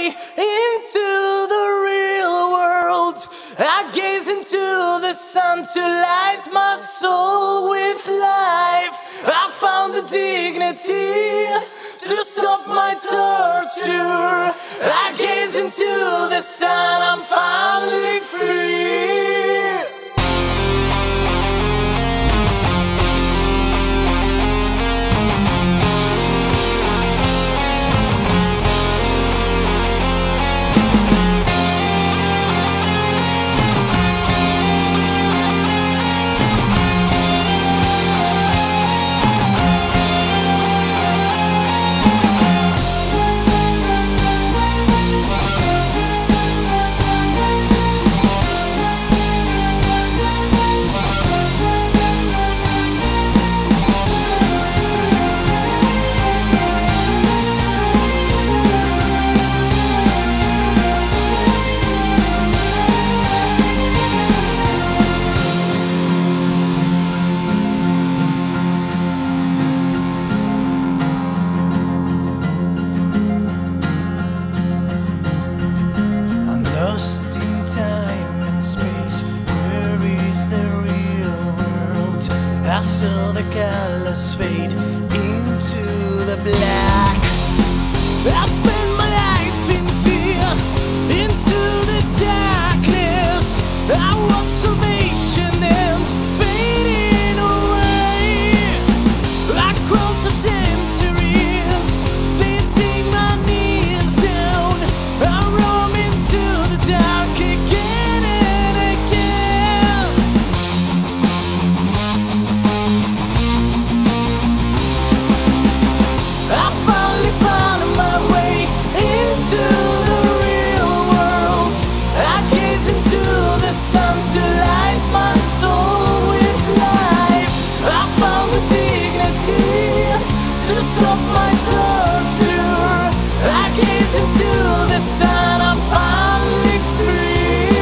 into the real world. I gaze into the sun to light my soul with life. I found the dignity to stop my torture. I gaze into the sun, I'm finally free. Till the colors fade into the black. I spend my life in fear, into the darkness. I want salvation and fading away. I crawl for centuries, beating my knees down. I roam into the dark again and again. I finally found my way into the real world. I gaze into the sun to light my soul with life. I found the dignity to stop my torture. I gaze into the sun, I'm finally free.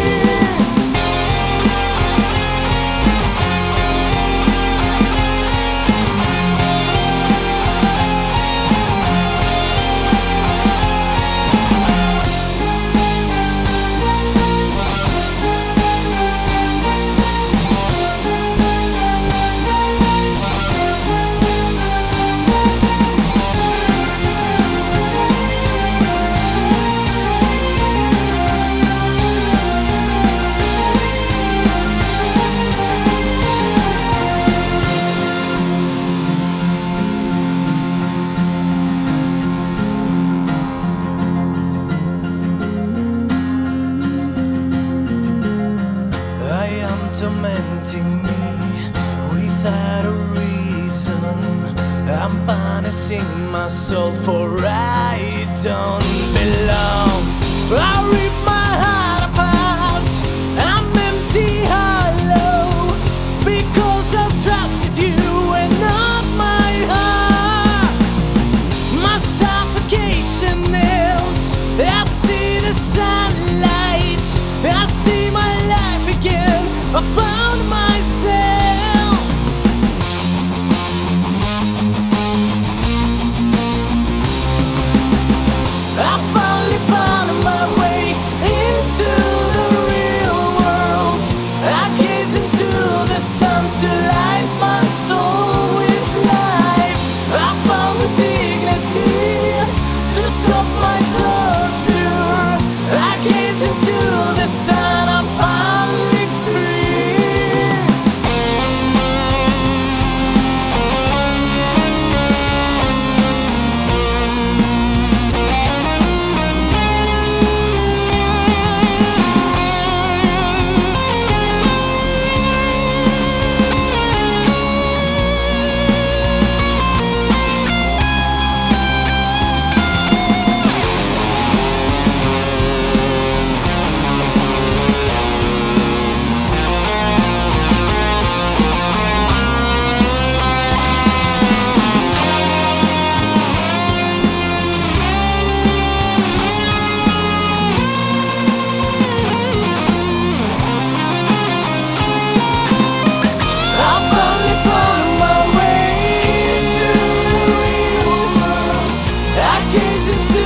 Tormenting me without a reason. I'm punishing my soul for I don't belong. I rip my heart apart, I'm empty, hollow, because I trusted you and not my heart. My suffocation ends, I see the sunlight, I see my life again. I found myself. I finally found my way into the real world. I gaze into the sun to light my soul with life. I found the dignity to stop my torture. I gaze into the sun, I'm finally free. Into